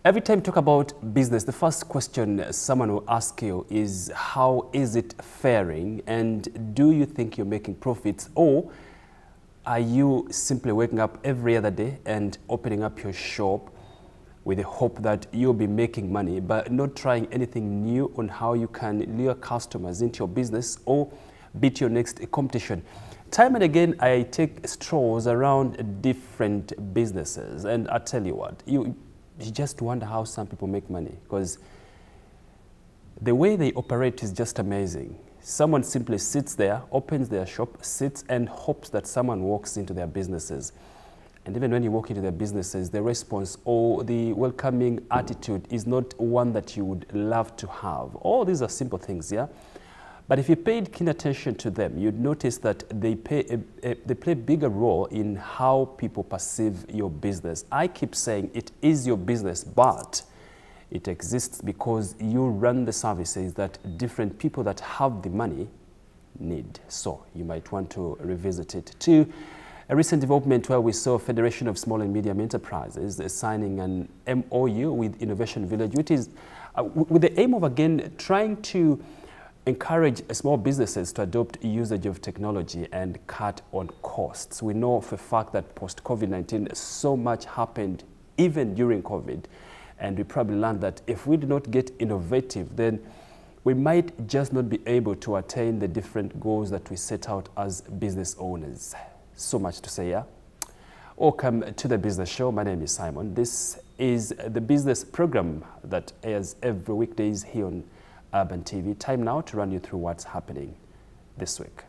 Every time you talk about business, the first question someone will ask you is, how is it faring? And do you think you're making profits? Or are you simply waking up every other day and opening up your shop with the hope that you'll be making money, but not trying anything new on how you can lure customers into your business or beat your next competition? Time and again, I take strolls around different businesses, and I tell you what, you just wonder how some people make money, because the way they operate is just amazing. Someone simply sits there, opens their shop, sits and hopes that someone walks into their businesses. And even when you walk into their businesses, the response or the welcoming attitude is not one that you would love to have. All these are simple things, yeah? But if you paid keen attention to them, you'd notice that they play a bigger role in how people perceive your business. I keep saying it is your business, but it exists because you run the services that different people that have the money need. So you might want to revisit it. To a recent development where we saw Federation of Small and Medium Enterprises signing an MOU with Innovation Village, which is with the aim of, again, trying to encourage small businesses to adopt usage of technology and cut on costs. We know for a fact that post-COVID-19, so much happened even during COVID. And we probably learned that if we do not get innovative, then we might just not be able to attain the different goals that we set out as business owners. So much to say, yeah? Welcome to the Business Show. My name is Simon. This is the business program that airs every weekdays here on Urban TV. Time now to run you through what's happening this week.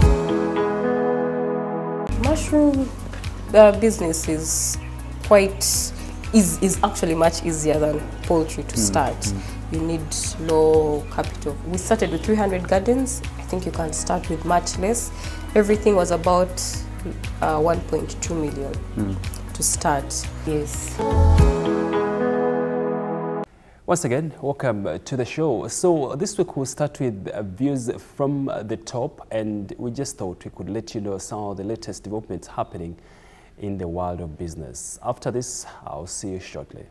Mushroom business is actually much easier than poultry to start. You need low capital. We started with 300 gardens. I think you can start with much less. Everything was about 1.2 million to start. Yes. Once again, welcome to the show. So this week we'll start with views from the top, and we just thought we could let you know some of the latest developments happening in the world of business. After this, I'll see you shortly.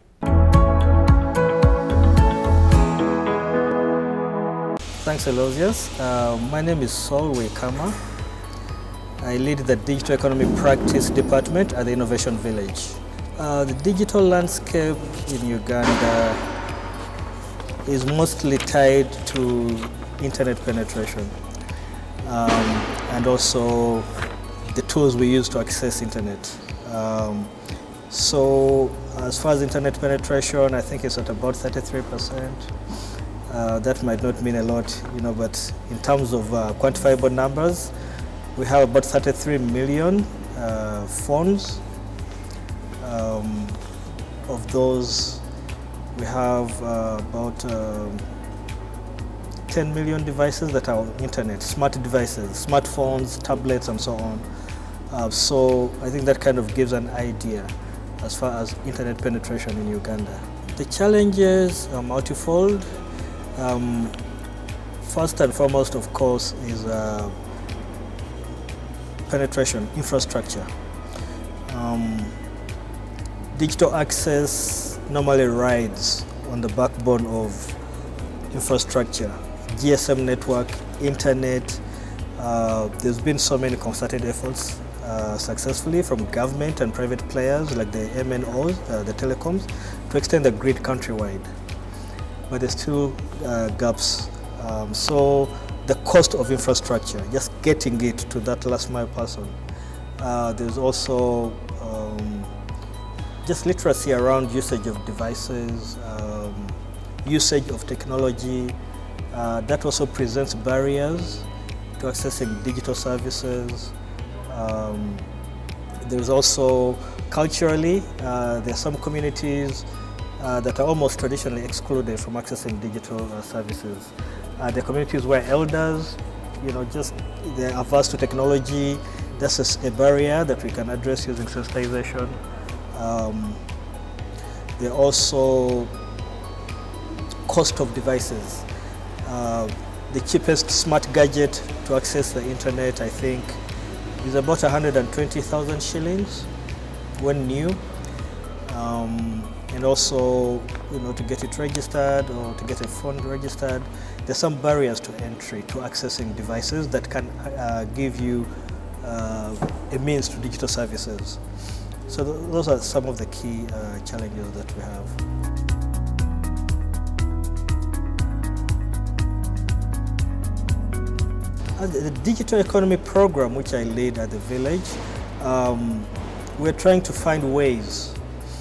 Thanks, Elosius. My name is Saul Wekama. I lead the Digital Economy Practice Department at the Innovation Village. The digital landscape in Uganda is mostly tied to internet penetration and also the tools we use to access internet. So as far as internet penetration, I think it's at about 33%. That might not mean a lot, but in terms of quantifiable numbers, we have about 33 million phones. Of those, we have about 10 million devices that are internet, smart devices, smartphones, tablets, and so on. So I think that kind of gives an idea as far as internet penetration in Uganda. The challenges are multifold. First and foremost, of course, is penetration, infrastructure. Digital access normally rides on the backbone of infrastructure, GSM network, internet. There's been so many concerted efforts successfully from government and private players like the MNOs, the telecoms, to extend the grid countrywide. But there's still gaps. So the cost of infrastructure, just getting it to that last mile person. There's also just literacy around usage of devices, usage of technology. That also presents barriers to accessing digital services. There's also culturally, there are some communities that are almost traditionally excluded from accessing digital services. The communities where elders, just they're averse to technology. That's a barrier that we can address using sensitization. There are also cost of devices. The cheapest smart gadget to access the internet, I think, is about 120,000 shillings when new. And also to get it registered or to get a phone registered. There's some barriers to entry to accessing devices that can give you a means to digital services. So those are some of the key challenges that we have. The digital economy program, which I lead at the village, we're trying to find ways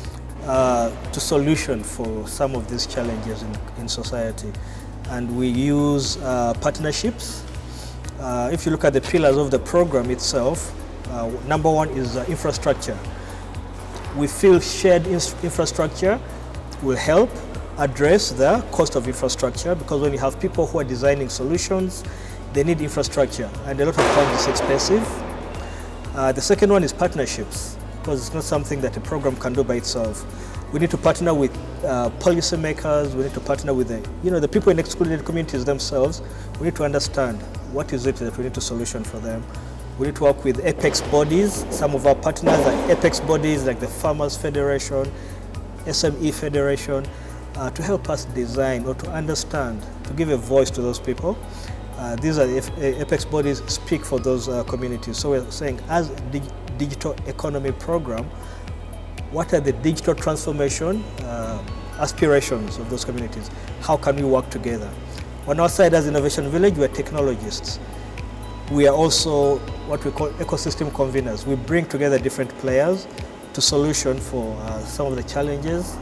to solution for some of these challenges in society. And we use partnerships. If you look at the pillars of the program itself, number one is infrastructure. We feel shared infrastructure will help address the cost of infrastructure, because when you have people who are designing solutions, they need infrastructure, and a lot of times it's expensive. The second one is partnerships, because it's not something that a program can do by itself. We need to partner with policymakers. We need to partner with the people in excluded communities themselves. We need to understand what is it that we need to solution for them. We need to work with apex bodies. Some of our partners are apex bodies like the Farmers Federation, SME Federation, to help us design or to understand, to give a voice to those people. These are the apex bodies speak for those communities. So we're saying, as a digital economy program, what are the digital transformation aspirations of those communities? How can we work together? On our side as Innovation Village, we're technologists. We are also what we call ecosystem conveners. We bring together different players to solution for some of the challenges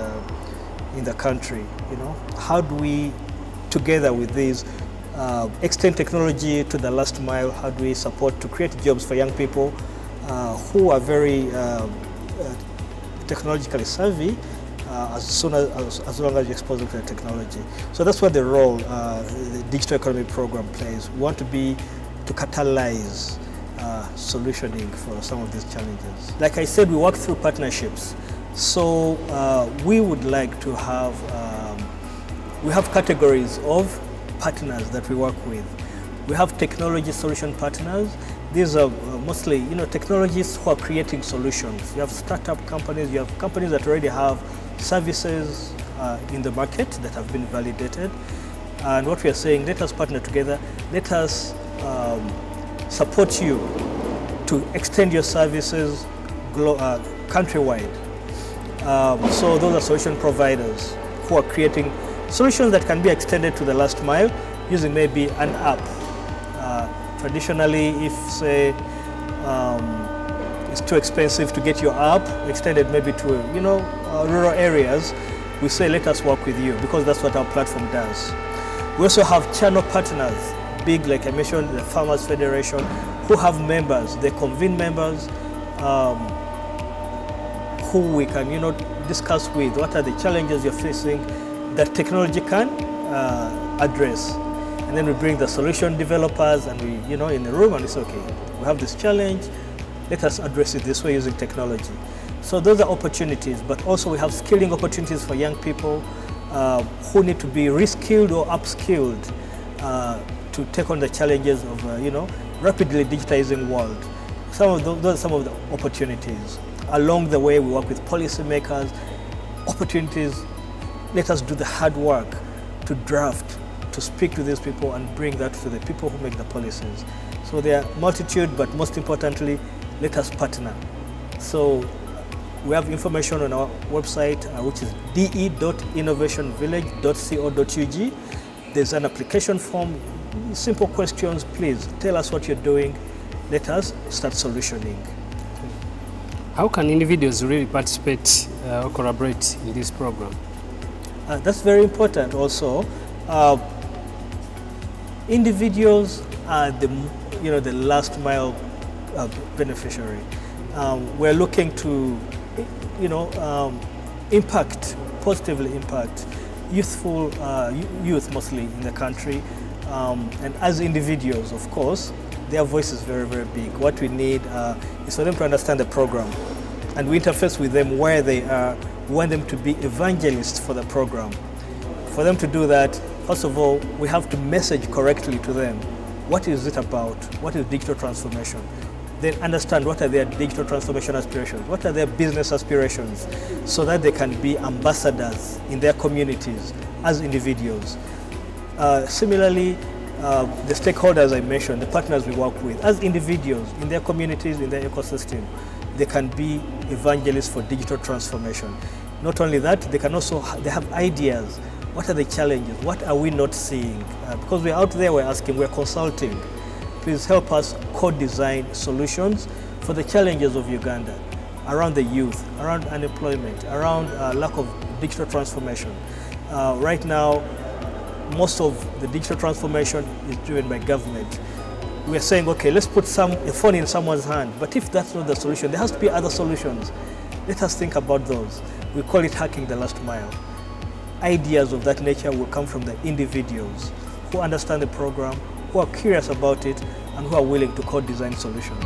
in the country. How do we, together with these, extend technology to the last mile? How do we support to create jobs for young people who are very technologically savvy, as long as you expose them to the technology? So that's what the role the digital economy program plays. We want to catalyze solutioning for some of these challenges. Like I said, we work through partnerships. So we would like to have, we have categories of partners that we work with. We have technology solution partners. These are mostly, technologists who are creating solutions. You have startup companies, you have companies that already have services in the market that have been validated. And what we are saying, let us partner together, let us support you to extend your services countrywide. So those are solution providers who are creating solutions that can be extended to the last mile using maybe an app. Traditionally, if say it's too expensive to get your app extended maybe to rural areas, we say let us work with you, because that's what our platform does. We also have channel partners, big, like I mentioned, the Farmers Federation, who have members. They convene members who we can discuss with. What are the challenges you're facing that technology can address? And then we bring the solution developers and we, in the room, and it's okay. We have this challenge, let us address it this way using technology. So those are opportunities, but also we have skilling opportunities for young people who need to be reskilled or upskilled to take on the challenges of, rapidly digitizing world. Those are some of the opportunities. Along the way, we work with policymakers. Opportunities, let us do the hard work to draft, to speak to these people and bring that to the people who make the policies. So there are multitude, but most importantly, let us partner. So we have information on our website, which is de.innovationvillage.co.ug. There's an application form, simple questions. Please tell us what you're doing. Let us start solutioning. How can individuals really participate or collaborate in this program? That's very important also. Individuals are the last mile beneficiary. We're looking to positively impact youth mostly in the country, and as individuals, of course, their voice is very, very big. What we need is for them to understand the program, and we interface with them where they are. We want them to be evangelists for the program. For them to do that, first of all, we have to message correctly to them. What is it about? What is digital transformation? then understand what are their digital transformation aspirations, what are their business aspirations, so that they can be ambassadors in their communities as individuals. Similarly, the stakeholders I mentioned, the partners we work with, as individuals in their communities, in their ecosystem, they can be evangelists for digital transformation. Not only that, they can also they have ideas. What are the challenges? What are we not seeing? Because we're out there, we're asking, we're consulting. Please help us co-design solutions for the challenges of Uganda around the youth, around unemployment, around lack of digital transformation. Right now, most of the digital transformation is driven by government. We're saying, okay, let's put a phone in someone's hand, but if that's not the solution, there has to be other solutions. Let us think about those. We call it hacking the last mile. Ideas of that nature will come from the individuals who understand the program, who are curious about it, and who are willing to co-design solutions.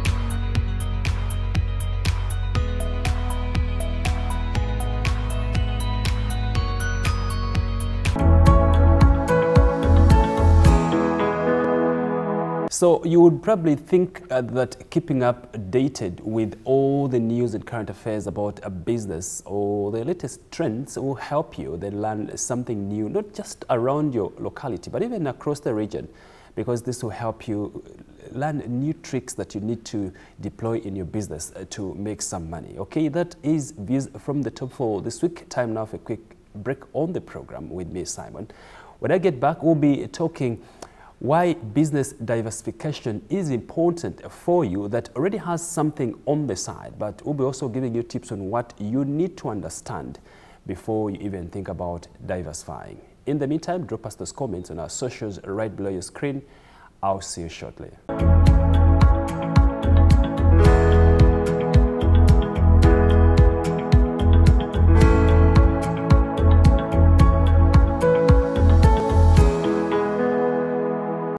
So you would probably think that keeping updated with all the news and current affairs about a business or the latest trends will help you then learn something new, not just around your locality, but even across the region, because this will help you learn new tricks that you need to deploy in your business to make some money. Okay, that is Views from the Top for this week. Time now for a quick break on the program with me, Simon. When I get back, we'll be talking why business diversification is important for you that already has something on the side, but we'll be also giving you tips on what you need to understand before you even think about diversifying. In the meantime, drop us those comments on our socials right below your screen. I'll see you shortly.